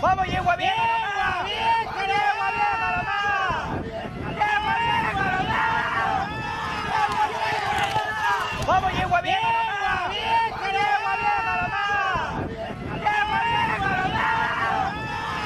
¡Vamos, yegua vieja nomás! ¡Yegua vieja nomás! ¡Yegua vieja nomás! ¡Vamos, yegua vieja nomás! ¡Yegua vieja nomás! ¡Yegua vieja nomás!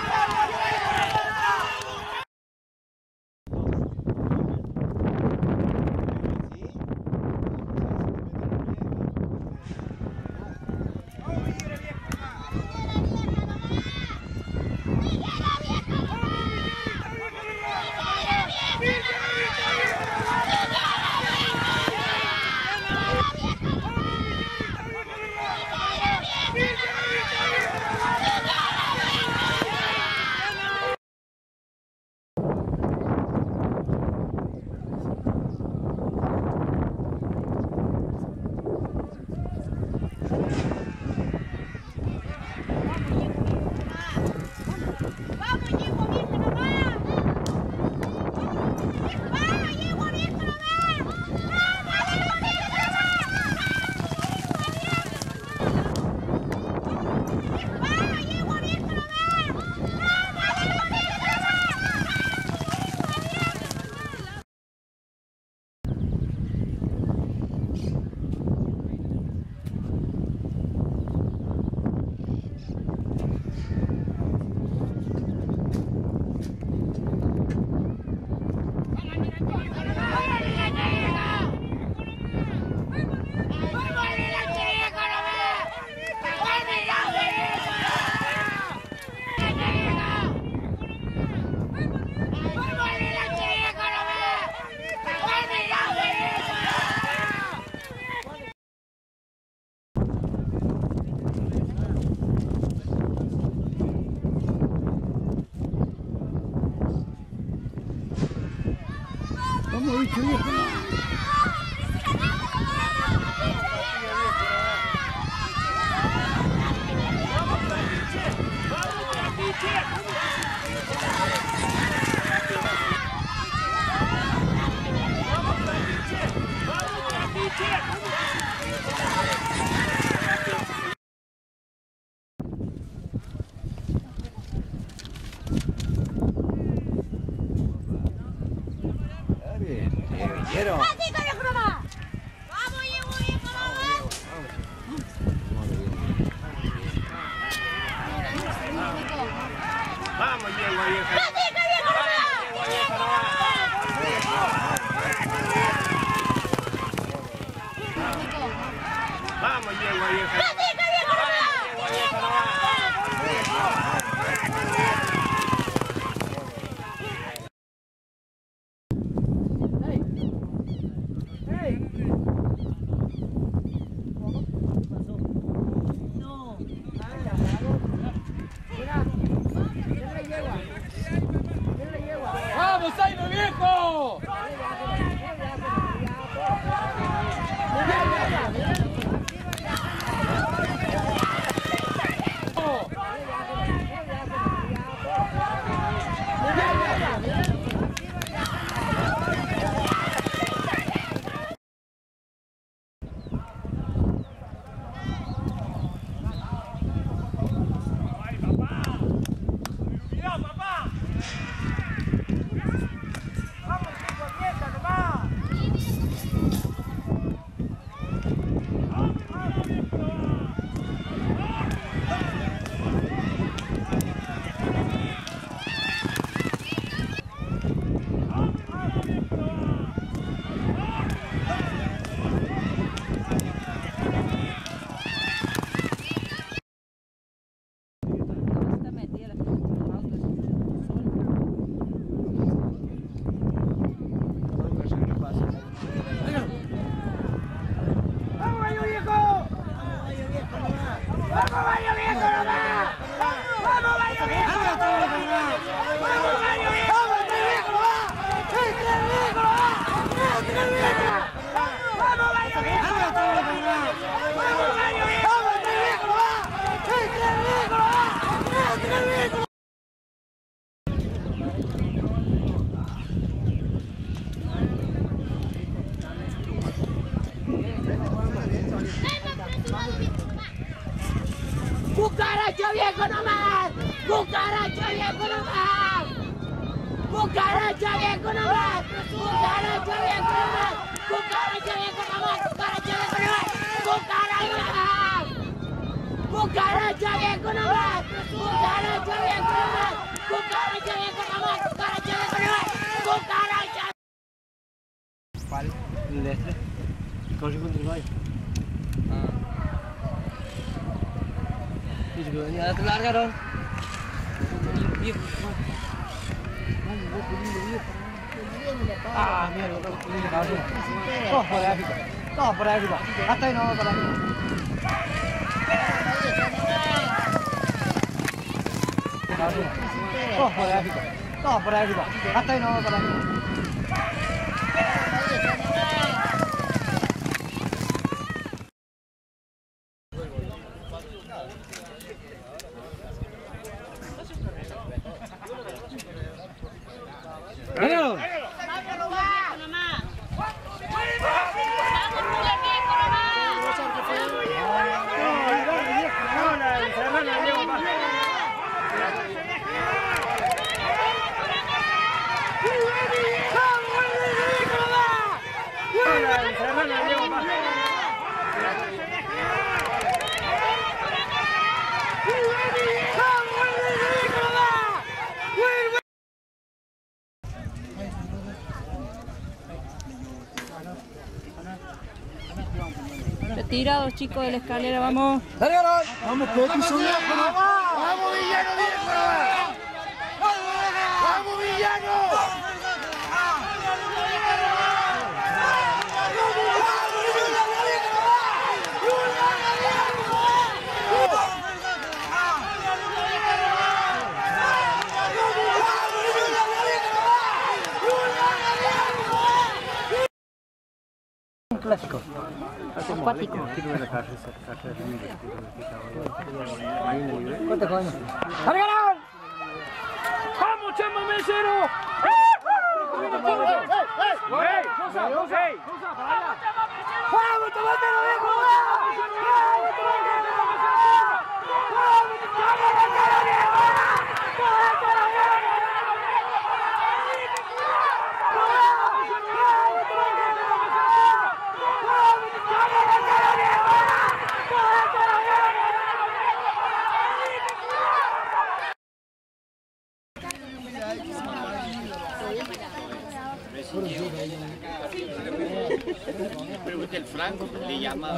Vamos, bicho viejo. ¿Vieron? Vamos, yegua vieja. Vamos, yegua vieja. ¡Vamos, Jaime viejo! ¡Cucaracho viejo nomás! ¡Cucaracha viejo nomás! ¡Cucaracha viejo nomás! ¡Cucaracha viejo nomás! ¡Cucaracha viejo nomás! ¡Cucaracha viejo nomás! ¡Cucaracha viejo nomás! ¡Cucaracha viejo nomás! ¡Cucaracha viejo nomás! ¡Cucaracha viejo nomás! ¡Cucaracha! ¿Cuál? El de este. Corre contra el baño. Dice que venía a te largaron. Ah, mierda, todo por África. Todo por África. Hasta ahí no vamos para África. Todo por África. Todo por África. Hasta ahí no vamos para África. ¡Vámonos! Retirados, chicos, de la escalera, vamos. Vamos, que aquí son lejos. ¡Vamos, villano viejo! ¡Vamos, villano! Un clásico. Acuático. ¿Cuánto coño? ¡Cargaron! ¡Vamos, Chema Mesero! ¡Vamos, tomatero viejo! Pero el Franco le llama.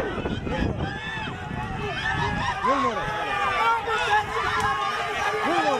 ¡Vamos,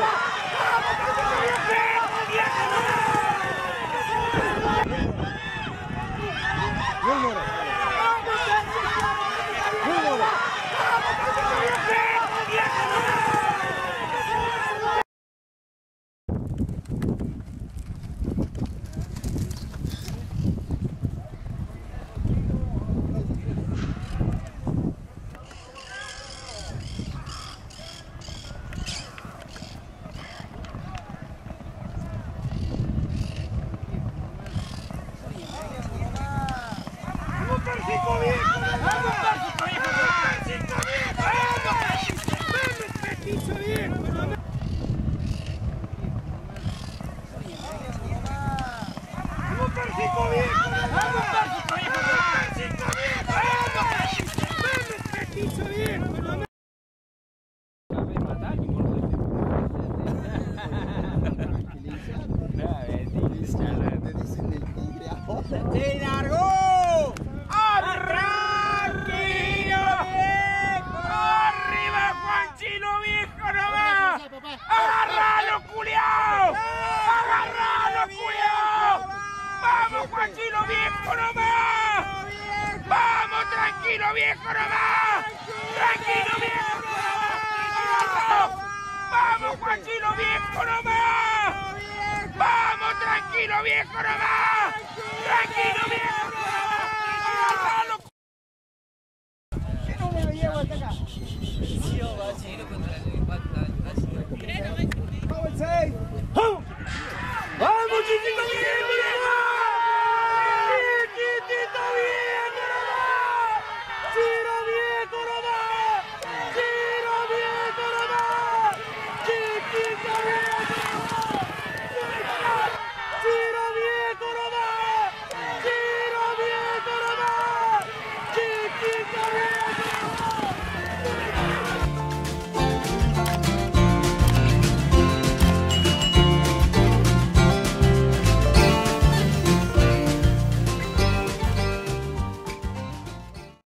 ¡Se largó! ¡Tranquilo, viejo! ¡Arriba, Juan Chino, viejo, nomás! ¡Agarralo, culiao! ¡Agarralo, culiao! ¡Vamos, Juan Chino, viejo, nomás! ¡Vamos, tranquilo, viejo, nomás! ¡Tranquilo, viejo, nomás! ¡Agarralo! ¡Vamos, Juan Chino, viejo, nomás! ¡Vamos, tranquilo, viejo, nomás! ¡Tranquilo, viejo, nomás! ¡Agarralo! ¿Qué no me llevo hasta acá? Sí, va a seguir contra el